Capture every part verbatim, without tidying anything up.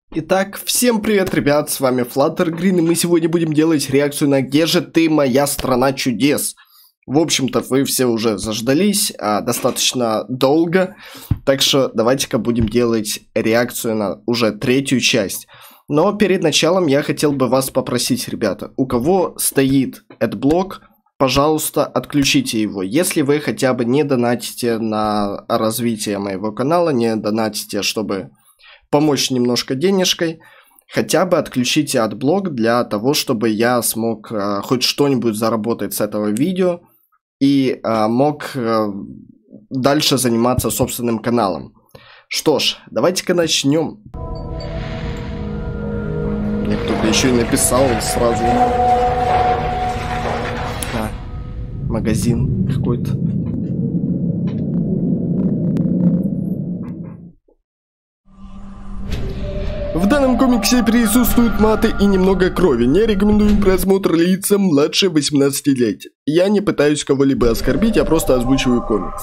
Итак, всем привет, ребят, с вами Fluttergreen, и мы сегодня будем делать реакцию на «Где же ты, моя страна чудес?». В общем-то, вы все уже заждались а, достаточно долго, так что давайте-ка будем делать реакцию на уже третью часть. Но перед началом я хотел бы вас попросить, ребята, у кого стоит adblock, пожалуйста, отключите его. Если вы хотя бы не донатите на развитие моего канала, не донатите, чтобы помочь немножко денежкой, хотя бы отключите адблок для того, чтобы я смог э, хоть что-нибудь заработать с этого видео и э, мог э, дальше заниматься собственным каналом. Что ж, давайте-ка начнем. Мне кто-то еще и написал сразу. А, магазин какой-то. В данном комиксе присутствуют маты и немного крови. Не рекомендую просмотр лицам младше восемнадцати лет. Я не пытаюсь кого-либо оскорбить, я просто озвучиваю комикс.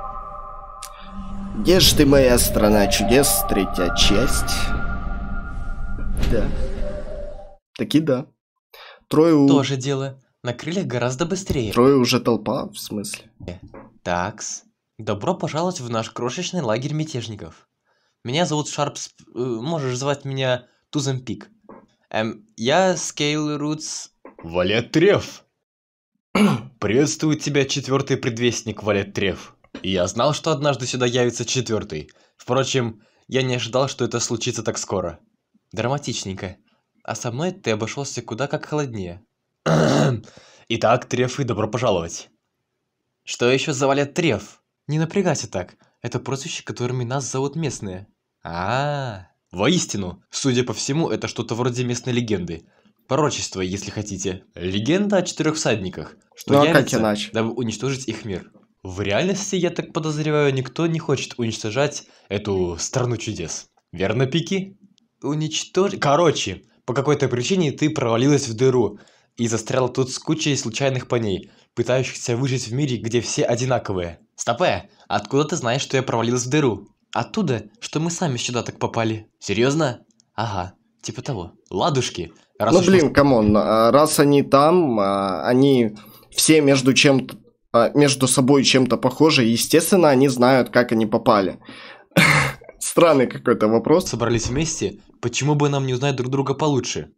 Где ж ты, моя страна чудес? Третья часть. Да. Таки да. Трое у... Тоже дело. На крыльях гораздо быстрее. Трое уже толпа, в смысле? Такс. Добро пожаловать в наш крошечный лагерь мятежников. Меня зовут Шарпс... Можешь звать меня Тузом Пик. Эм, я Скейл Рутс... Валет Треф! Приветствую тебя, четвертый предвестник Валет Треф. И я знал, что однажды сюда явится четвертый. Впрочем, я не ожидал, что это случится так скоро. Драматичненько. А со мной ты обошелся куда как холоднее. Итак, Треф, и добро пожаловать. Что еще за Валет Треф? Не напрягайся так. Это прозвище, которыми нас зовут местные. А, -а, а Воистину, судя по всему, это что-то вроде местной легенды. Пророчество, если хотите. Легенда о четырех всадниках, что ну, явится, а как иначе? Дабы уничтожить их мир. В реальности, я так подозреваю, никто не хочет уничтожать эту страну чудес. Верно, Пики? Уничтожить... Короче, по какой-то причине ты провалилась в дыру и застряла тут с кучей случайных парней, пытающихся выжить в мире, где все одинаковые. Стопэ, откуда ты знаешь, что я провалилась в дыру? Оттуда, что мы сами сюда так попали. Серьезно? Ага, типа того. Ладушки. Раз ну блин, мы... камон, раз они там, они все между чем-то, между собой чем-то похожи, естественно, они знают, как они попали. Странный какой-то вопрос. Собрались вместе, почему бы нам не узнать друг друга получше?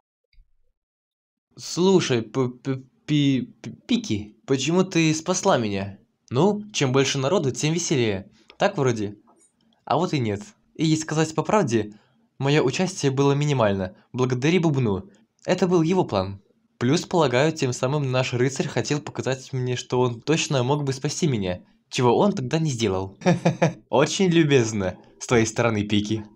Слушай, Пики, почему ты спасла меня? Ну, чем больше народу, тем веселее. Так вроде? А вот и нет. И если сказать по правде, мое участие было минимально. Благодари Бубну. Это был его план. Плюс, полагаю, тем самым наш рыцарь хотел показать мне, что он точно мог бы спасти меня. Чего он тогда не сделал. Очень любезно с твоей стороны, Пики.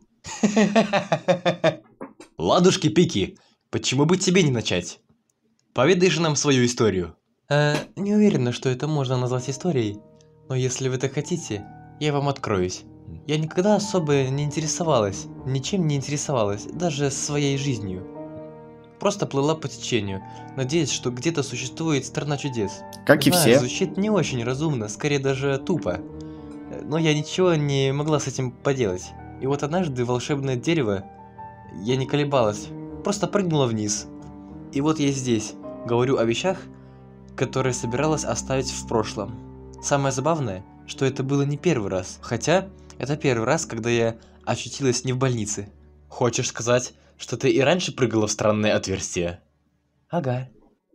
Ладушки, Пики, почему бы тебе не начать? Поведай же нам свою историю. Э, не уверена, что это можно назвать историей. Но если вы так хотите, я вам откроюсь. Я никогда особо не интересовалась, ничем не интересовалась, даже своей жизнью. Просто плыла по течению, надеясь, что где-то существует страна чудес. Как и Знаю, все. Звучит не очень разумно, скорее даже тупо. Но я ничего не могла с этим поделать. И вот однажды волшебное дерево, я не колебалась, просто прыгнула вниз. И вот я здесь, говорю о вещах, которые собиралась оставить в прошлом. Самое забавное, что это было не первый раз, хотя это первый раз, когда я очутилась не в больнице. Хочешь сказать, что ты и раньше прыгала в странное отверстие? Ага.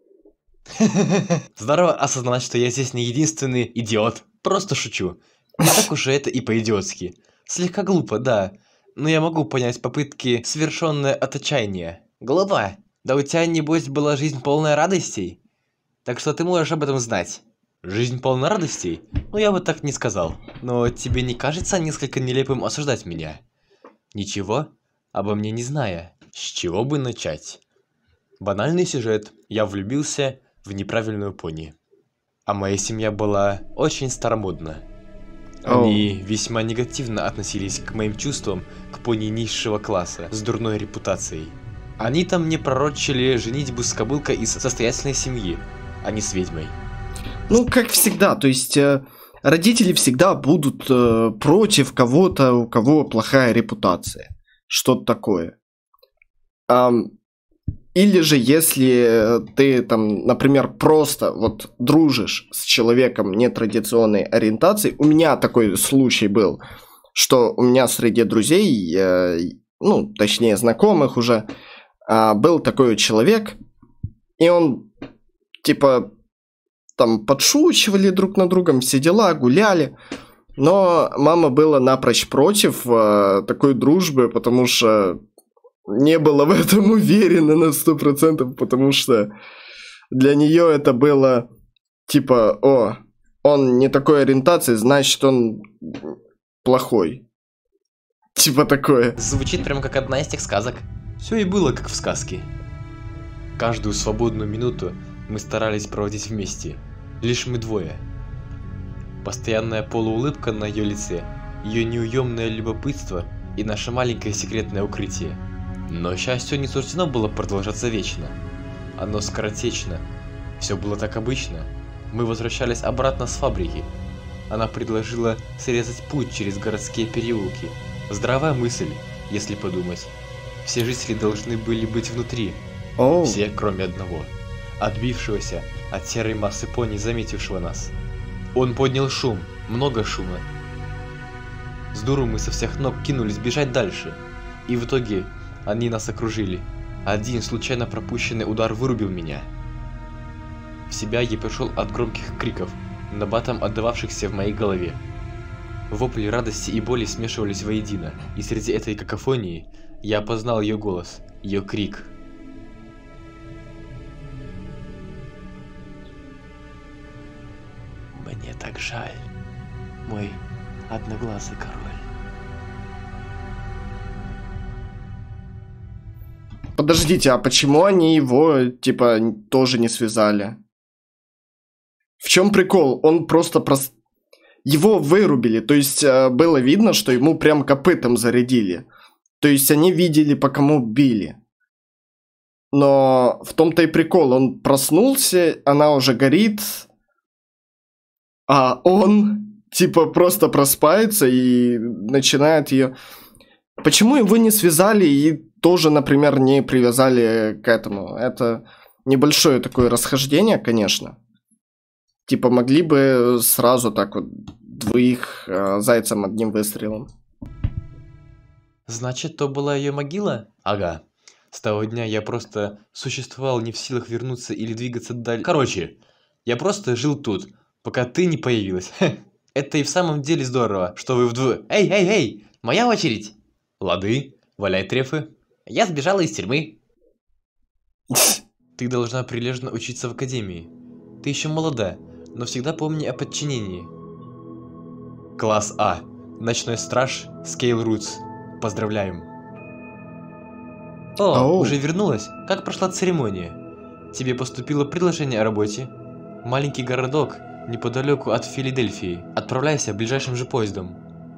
Здорово осознавать, что я здесь не единственный идиот. Просто шучу. Не так уж это и по-идиотски. Слегка глупо, да. Но я могу понять попытки, совершенные от отчаяния. Глупо? Да у тебя, небось, была жизнь полная радостей? Так что ты можешь об этом знать. Жизнь полна радостей? Ну, я бы так не сказал. Но тебе не кажется несколько нелепым осуждать меня? Ничего обо мне не зная. С чего бы начать? Банальный сюжет. Я влюбился в неправильную пони. А моя семья была очень старомодна. Они oh. весьма негативно относились к моим чувствам к пони низшего класса с дурной репутацией. Они там мне пророчили женитьбу с кобылкой из состоятельной семьи, а не с ведьмой. Ну, как всегда, то есть э, родители всегда будут э, против кого-то, у кого плохая репутация. что-то такое. Um, или же, если ты там, например, просто вот дружишь с человеком нетрадиционной ориентации, у меня такой случай был, что у меня среди друзей, э, ну, точнее, знакомых уже, э, был такой человек, и он, типа, там подшучивали друг над другом, все дела, гуляли, но мама была напрочь против э, такой дружбы, потому что не была в этом уверена на сто процентов, потому что для нее это было типа, о, он не такой ориентации, значит он плохой. Типа такое. Звучит прям как одна из тех сказок. Все и было как в сказке. Каждую свободную минуту мы старались проводить вместе. Лишь мы двое. Постоянная полуулыбка на ее лице, ее неуемное любопытство и наше маленькое секретное укрытие. Но счастью не суждено было продолжаться вечно. Оно скоротечно. Все было так обычно. Мы возвращались обратно с фабрики. Она предложила срезать путь через городские переулки. Здравая мысль, если подумать. Все жители должны были быть внутри. Oh. Все, кроме одного. Отбившегося от серой массы пони, заметившего нас. Он поднял шум, много шума. С дуру мы со всех ног кинулись бежать дальше. И в итоге они нас окружили. Один случайно пропущенный удар вырубил меня. В себя я пришел от громких криков, набатом отдававшихся в моей голове. Вопли радости и боли смешивались воедино, и среди этой какофонии я опознал ее голос, ее крик. Мне так жаль, мой одноглазый король. Подождите, а почему они его, типа, тоже не связали? В чем прикол? Он просто прос... Его вырубили, то есть э, было видно, что ему прям копытом зарядили. То есть они видели, по кому били. Но в том-то и прикол, он проснулся, она уже горит, а он, типа, просто просыпается и начинает ее... Почему его не связали и тоже, например, не привязали к этому? Это небольшое такое расхождение, конечно. Типа могли бы сразу так вот двоих э, зайцем одним выстрелом. Значит, то была ее могила? Ага. С того дня я просто существовал не в силах вернуться или двигаться дальше. Короче, я просто жил тут, пока ты не появилась. Это и в самом деле здорово, что вы вдвое... Эй, эй, эй, моя очередь! Лады, валяй трефы. Я сбежала из тюрьмы. Ты должна прилежно учиться в академии. Ты еще молода, но всегда помни о подчинении. Класс А. Ночной страж, Scale Roots. Поздравляем. О, Оу. уже вернулась? Как прошла церемония? Тебе поступило предложение о работе? Маленький городок, неподалеку от Филадельфии. Отправляйся ближайшим же поездом.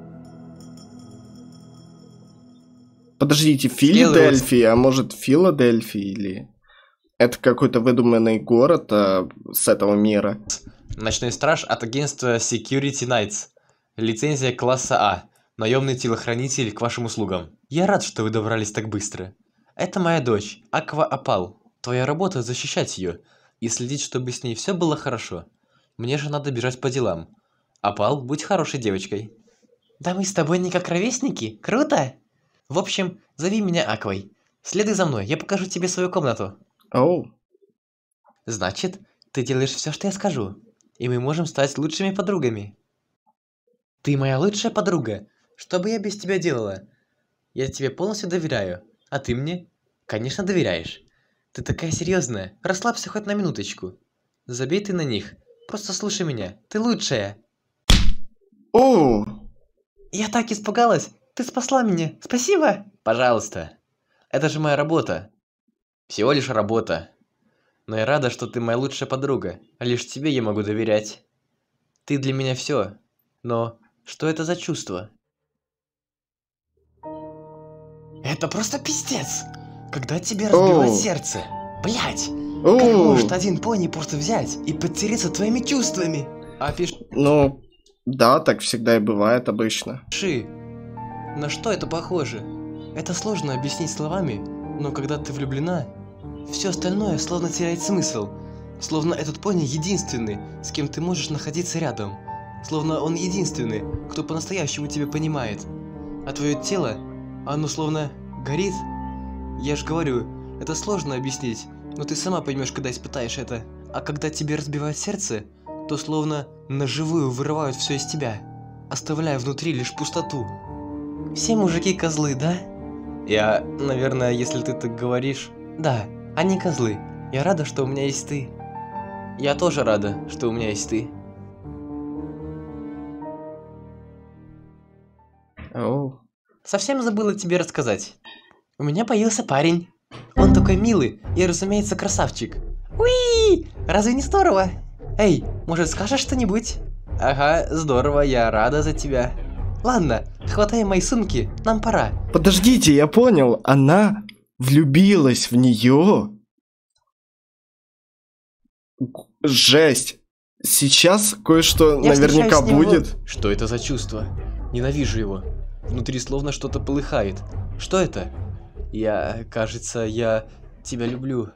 Подождите, Филадельфия, а может Филадельфия или... Это какой-то выдуманный город а, с этого мира. Ночной страж от агентства Security Knights. Лицензия класса А. Наемный телохранитель к вашим услугам. Я рад, что вы добрались так быстро. Это моя дочь, Аква Апал. Твоя работа защищать ее и следить, чтобы с ней все было хорошо. Мне же надо бежать по делам. Апал, будь хорошей девочкой. Да мы с тобой не как ровесники? Круто! В общем, зови меня Аквой. Следуй за мной, я покажу тебе свою комнату. Оу. Значит, ты делаешь все, что я скажу. И мы можем стать лучшими подругами. Ты моя лучшая подруга. Что бы я без тебя делала? Я тебе полностью доверяю. А ты мне? Конечно, доверяешь. Ты такая серьезная. Расслабься хоть на минуточку. Забей ты на них. Просто слушай меня. Ты лучшая. Оу. Я так испугалась. Ты спасла меня. Спасибо. Пожалуйста. Это же моя работа. Всего лишь работа. Но я рада, что ты моя лучшая подруга. Лишь тебе я могу доверять. Ты для меня все. Но что это за чувство? Это просто пиздец. Когда тебе разбивает Оу. сердце. Блять. Оу. Как может один пони просто взять и потереться твоими чувствами? А пиши, Ну, да, так всегда и бывает обычно. на что это похоже? Это сложно объяснить словами, но когда ты влюблена, все остальное словно теряет смысл. Словно этот пони единственный, с кем ты можешь находиться рядом. Словно он единственный, кто по-настоящему тебя понимает. А твое тело, оно словно горит. Я ж говорю, это сложно объяснить, но ты сама поймешь, когда испытаешь это. А когда тебе разбивают сердце, то словно наживую вырывают все из тебя, оставляя внутри лишь пустоту. Все мужики козлы, да? Я, наверное, если ты так говоришь... Да, они козлы. Я рада, что у меня есть ты. Я тоже рада, что у меня есть ты. Оу. Совсем забыла тебе рассказать. У меня появился парень. Он такой милый и, разумеется, красавчик. Уи! Разве не здорово? Эй, может, скажешь что-нибудь? Ага, здорово, я рада за тебя. Ладно, хватай мои сумки, нам пора. Подождите, я понял, она влюбилась в нее. Жесть. Сейчас кое-что Я наверняка встречаюсь с ним будет. вот- Что это за чувство? Ненавижу его. Внутри словно что-то полыхает. Что это? Я, кажется, я тебя люблю.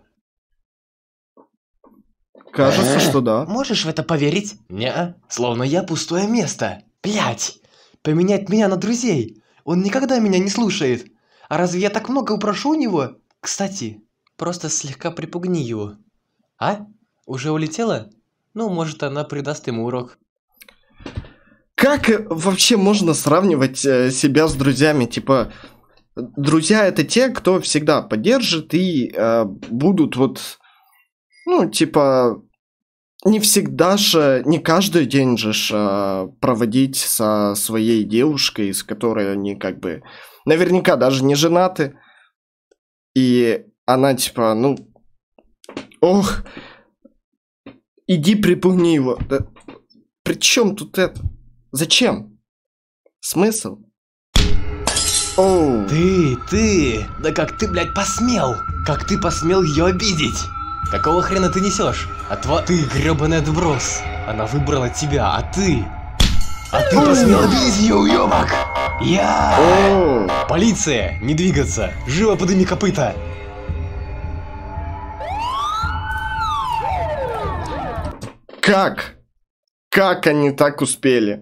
Кажется, что да. Можешь в это поверить? Неа. Словно я пустое место. Блять. Поменять меня на друзей. Он никогда меня не слушает. А разве я так много упрошу у него? Кстати, просто слегка припугни его. А? Уже улетела? Ну, может, она придаст ему урок. Как э, вообще можно сравнивать э, себя с друзьями? Типа, друзья это те, кто всегда поддержит и э, будут вот, ну, типа, не всегда же, не каждый день же ж, э, проводить со своей девушкой, с которой они как бы наверняка даже не женаты. И она типа, ну, ох, иди припугни его. Да, при чем тут это? Зачем? Смысл? Оу. Ты, ты! Да как ты, блядь, посмел? Как ты посмел ее обидеть? Какого хрена ты несешь? А тва... Ты гребаный отброс. Она выбрала тебя, а ты... А ты посмел обидеть ее, уебок! Я... Оу. Полиция! Не двигаться! Живо подыми копыта! Как? Как они так успели?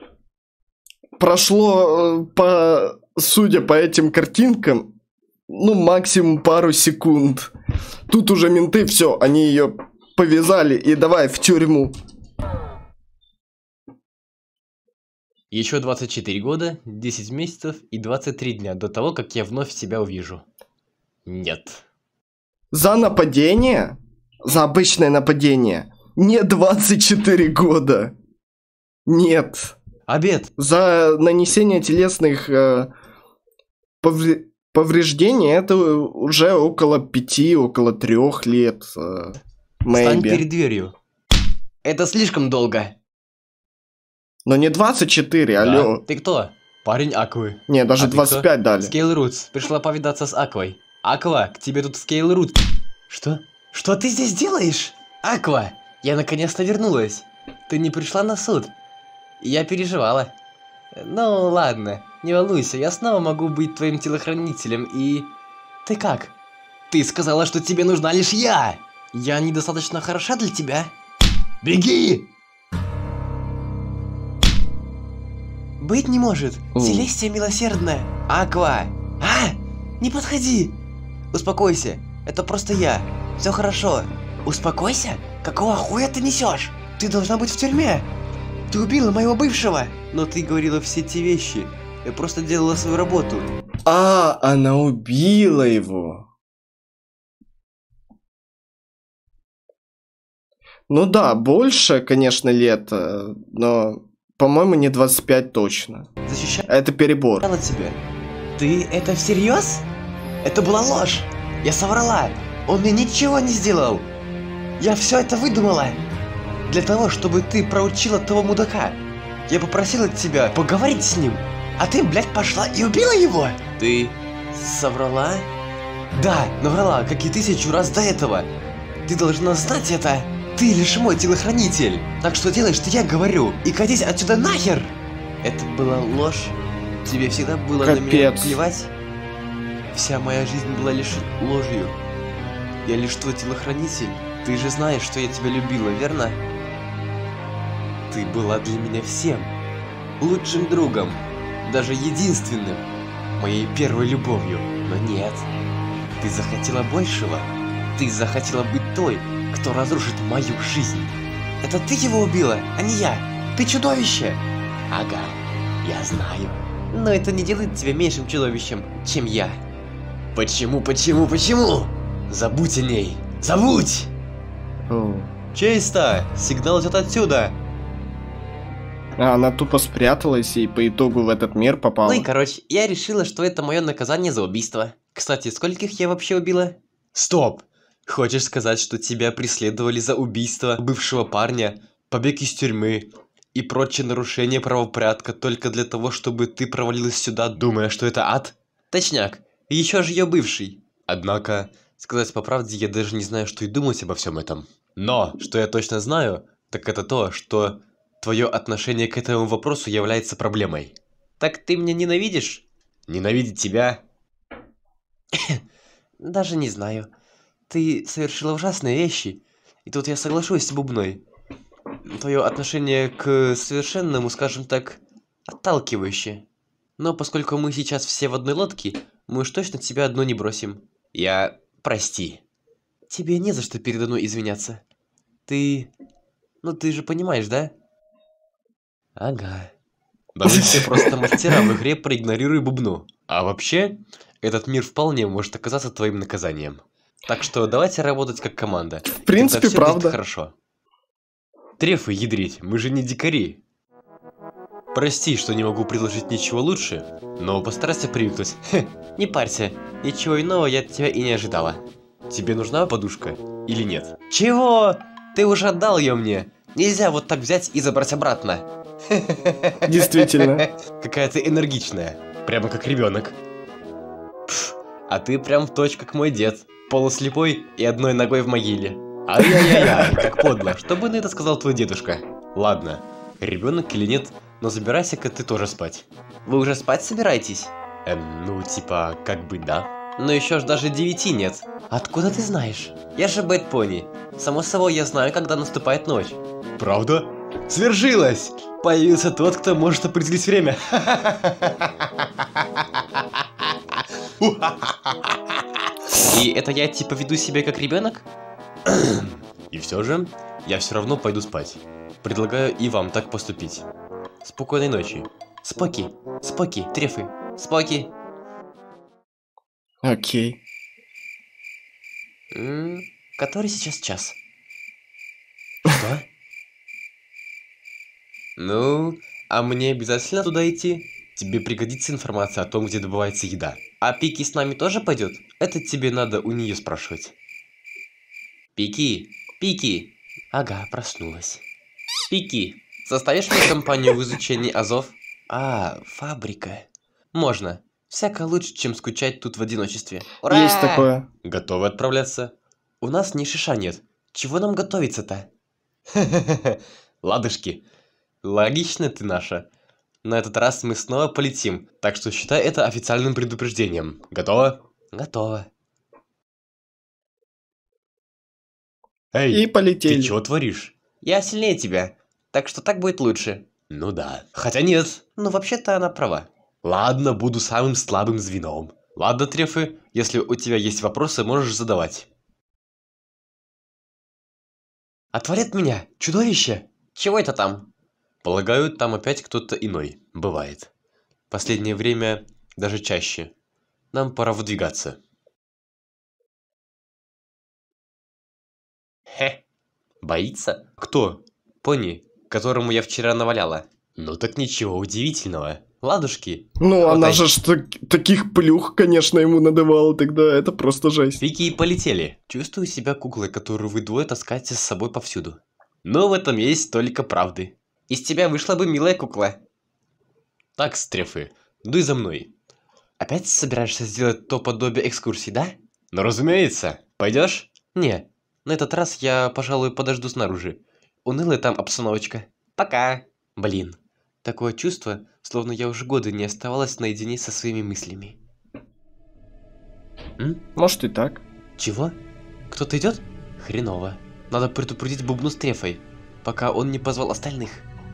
Прошло, э, по, судя по этим картинкам, ну, максимум пару секунд. Тут уже менты, все, они ее повязали и давай в тюрьму. Еще двадцать четыре года, десять месяцев и двадцать три дня до того, как я вновь себя увижу. Нет. За нападение? За обычное нападение? Не двадцать четыре года. Нет. Обед! За нанесение телесных э, повре- повреждений это уже около пяти, около трех лет. Э, Стань maybe. перед дверью. Это слишком долго. Но не двадцать четыре, Да? алло. Ты кто? Парень Аквы. Не, даже А ты двадцать пять дали. Скейл Рутс. Пришла повидаться с Аквой. Аква, к тебе тут Скейл Рутс. Что? Что ты здесь делаешь? Аква, я наконец-то вернулась. Ты не пришла на суд. Я переживала. Ну ладно, не волнуйся, я снова могу быть твоим телохранителем и... Ты как? Ты сказала, что тебе нужна лишь я. Я недостаточно хороша для тебя. Беги! Быть не может. О. Селестия милосердная. Аква. А! Не подходи. Успокойся. Это просто я. Все хорошо. Успокойся? Какого хуя ты несешь? Ты должна быть в тюрьме. Ты убила моего бывшего. Но ты говорила все те вещи. Я просто делала свою работу. А, она убила его. Ну да, больше, конечно, лет, э, но, по-моему, не двадцать пять точно. Защищала Это перебор. тебя. Ты это всерьез? Это была ложь. Я соврала. Он мне ничего не сделал. Я все это выдумала. Для того, чтобы ты проучила того мудака. Я попросила тебя поговорить с ним. А ты, блядь, пошла и убила его. Ты соврала? Да, наврала, как и тысячу раз до этого. Ты должна знать это. Ты лишь мой телохранитель. Так что делай, что я говорю. И катись отсюда нахер. Это была ложь. Тебе всегда было на меня Капец. плевать? Вся моя жизнь была лишь ложью. Я лишь твой телохранитель. Ты же знаешь, что я тебя любила, верно? Ты была для меня всем. Лучшим другом. Даже единственным. Моей первой любовью. Но нет. Ты захотела большего. Ты захотела быть той, кто разрушит мою жизнь. Это ты его убила, а не я. Ты чудовище. Ага, я знаю. Но это не делает тебя меньшим чудовищем, чем я. Почему, почему, почему? Забудь о ней. Забудь! О. Чисто! Сигнал идет отсюда. А она тупо спряталась и по итогу в этот мир попала. Ну и короче, я решила, что это мое наказание за убийство. Кстати, скольких я вообще убила? Стоп! Хочешь сказать, что тебя преследовали за убийство бывшего парня, побег из тюрьмы и прочие нарушения правопорядка только для того, чтобы ты провалилась сюда, думая, что это ад? Точняк, еще же ее бывший. Однако, сказать по правде, я даже не знаю, что и думать обо всем этом. Но, что я точно знаю, так это то, что твое отношение к этому вопросу является проблемой. Так ты меня ненавидишь? Ненавидеть тебя? Даже не знаю. Ты совершила ужасные вещи, и тут я соглашусь с Бубной. Твое отношение к совершенному, скажем так, отталкивающее. Но поскольку мы сейчас все в одной лодке, мы уж точно тебя одну не бросим. Я... прости. Тебе не за что передо мной извиняться. Ты... ну ты же понимаешь, да? Ага. Да мы все просто мастера в игре, проигнорируй Бубну. А вообще, этот мир вполне может оказаться твоим наказанием. Так что давайте работать как команда. В принципе, все правда. будет хорошо. Трефы ядрить, мы же не дикари. Прости, что не могу предложить ничего лучше, но постарайся привыкнуть. Хе, не парься, ничего иного я от тебя и не ожидала. Тебе нужна подушка или нет? Чего? Ты уже отдал ее мне. Нельзя вот так взять и забрать обратно. Действительно. Какая ты энергичная, прямо как ребенок. Пф, а ты прям в точь как мой дед, полуслепой и одной ногой в могиле. Ай-яй-яй, как подло, что бы на это сказал твой дедушка? Ладно, ребенок или нет, но забирайся-ка ты тоже спать. Вы уже спать собираетесь? Эм, ну типа, как бы да. Но еще ж даже девяти нет. Откуда ты знаешь? Я же Бэд Пони. Само собой, я знаю, когда наступает ночь. Правда? Свершилось! Появился тот, кто может определить время. И это я типа веду себя как ребенок? И все же, я все равно пойду спать. Предлагаю и вам так поступить. Спокойной ночи. Споки, Споки, Трефы, Споки. Окей. М, который сейчас час? Что? Ну, а мне обязательно туда идти? Тебе пригодится информация о том, где добывается еда. А Пики с нами тоже пойдет? Это тебе надо у нее спрашивать. Пики, Пики. Ага, проснулась. Пики, составишь мне компанию в изучении азов? А, фабрика. Можно. Всяко лучше, чем скучать тут в одиночестве. Ура! Есть такое. Готовы отправляться? У нас ни шиша нет. Чего нам готовиться-то? Ладушки. Логично ты наша. На этот раз мы снова полетим, так что считай это официальным предупреждением. Готово? Готово. Эй, И полетели. ты чего творишь? Я сильнее тебя, так что так будет лучше. Ну да. Хотя нет. Ну вообще-то она права. Ладно, буду самым слабым звеном. Ладно, Трефы, если у тебя есть вопросы, можешь задавать. Отвали от меня, чудовище! Чего это там? Полагаю, там опять кто-то иной. Бывает. Последнее время даже чаще. Нам пора выдвигаться. Хе. Боится? Кто? Пони, которому я вчера наваляла. Ну так ничего удивительного. Ладушки. Ну, хватай. она же ж так- таких плюх, конечно, ему надавала тогда. Это просто жесть. Пики и полетели. Чувствую себя куклой, которую вы двое таскаете с собой повсюду. Но в этом есть только правды. Из тебя вышла бы милая кукла. Так, Стрефы, дуй за мной. Опять собираешься сделать то подобие экскурсии, да? Ну, разумеется. Пойдешь? Не. На этот раз я, пожалуй, подожду снаружи. Унылая там обстановочка. Пока. Блин. Такое чувство, словно я уже годы не оставалась наедине со своими мыслями. М? Может и так. Чего? Кто-то идет? Хреново. Надо предупредить Бубну с Трефой, пока он не позвал остальных.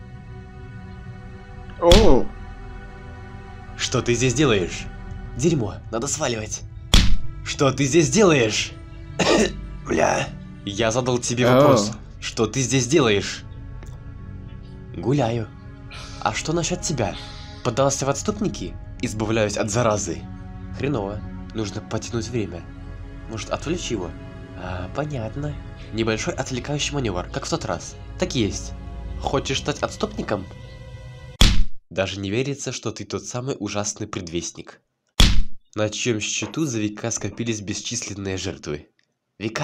О, Что ты здесь делаешь? Дерьмо, надо сваливать. Что ты здесь делаешь? Бля. Я задал тебе вопрос. Что ты здесь делаешь? Гуляю. А что насчет тебя? Поддался в отступники? Избавляюсь от заразы. Хреново. Нужно потянуть время. Может, отвлечь его? А, понятно. Небольшой отвлекающий маневр, как в тот раз. Так и есть. Хочешь стать отступником? Даже не верится, что ты тот самый ужасный предвестник. На чьем счету за века скопились бесчисленные жертвы. Века?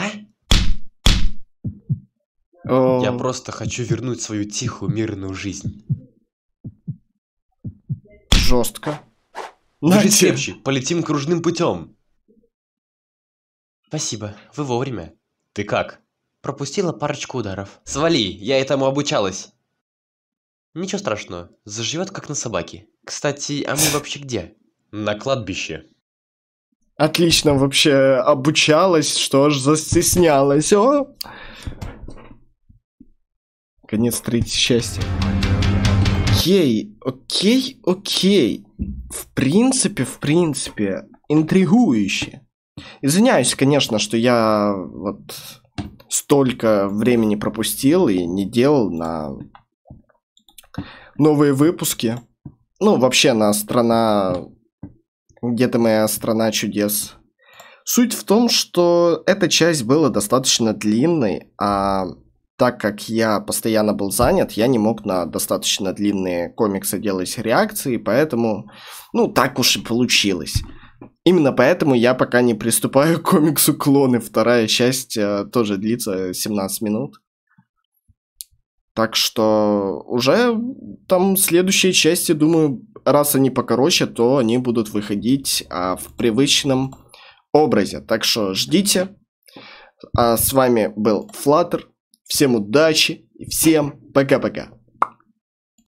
о, Я просто хочу вернуть свою тихую мирную жизнь. жестко. Держись Нате. крепче, полетим кружным путем. Спасибо, вы вовремя. Ты как? Пропустила парочку ударов. Свали, я этому обучалась. Ничего страшного, заживет как на собаке. Кстати, а мы вообще где? На кладбище. Отлично вообще обучалась, что аж застеснялась. О! Конец третьей части. Окей, окей, окей. В принципе, в принципе, интригующе. Извиняюсь, конечно, что я вот столько времени пропустил и не делал на новые выпуски. Ну, вообще на страна... Где-то моя страна чудес. Суть в том, что эта часть была достаточно длинной, а так как я постоянно был занят, я не мог на достаточно длинные комиксы делать реакции, поэтому, ну, так уж и получилось. Именно поэтому я пока не приступаю к комиксу «Клоны». Вторая часть э, тоже длится семнадцать минут. Так что уже там следующие части, думаю, раз они покороче, то они будут выходить а, в привычном образе. Так что ждите. А с вами был Flutter. Всем удачи и всем пока-пока.